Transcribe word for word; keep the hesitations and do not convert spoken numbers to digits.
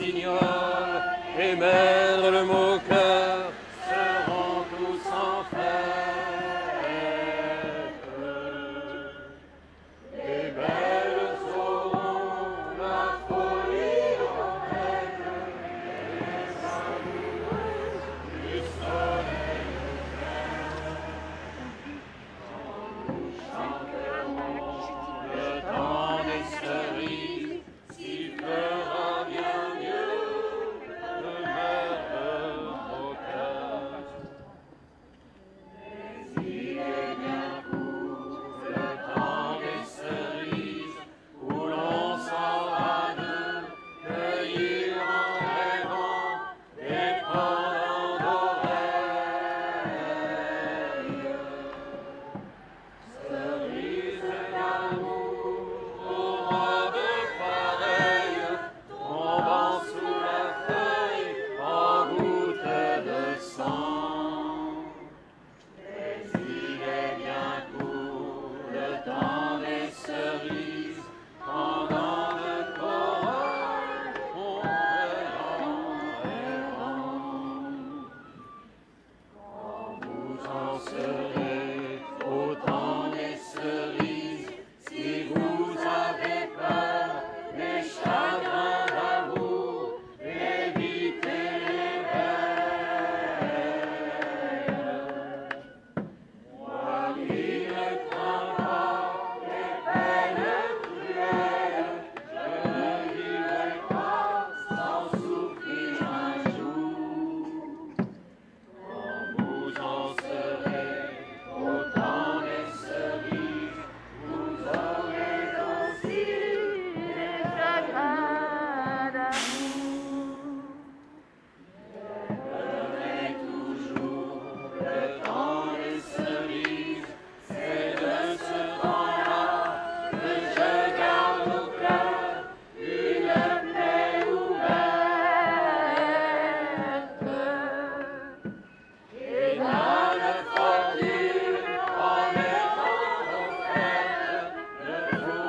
rossignol et mettre le mot cœur seront tous en fête. Les belles auront la folie en tête, les amoureuses du soleil quand nous chanterons le temps des cerises, sifflera bien mieux le merveilleux au cœur. Mais il est bien court le temps des cerises où l'on sort à deux cueillir en rêvant des pendants d'oreilles. Cerises d'amour aux robes pareilles, tombant sous la feuille en gouttes de sang. Mais il est bien court le temps des cerises, pendant le corral on veille en rêvant. Quand vous en serez au temps des cerises, si vous avez peur des chagrins d'amour, évitez les belles. Moi qui ne crains pas les peines cruelles, je ne vivrai pas sans souffrir un jour. Quand vous en serez au temps des cerises, vous aurez aussi des chagrins d'amour. J'aimerai toujours le temps des cerises, c'est de ce temps-là que je garde au cœur une plaie ouverte. Et la fortune en mettant offerte ne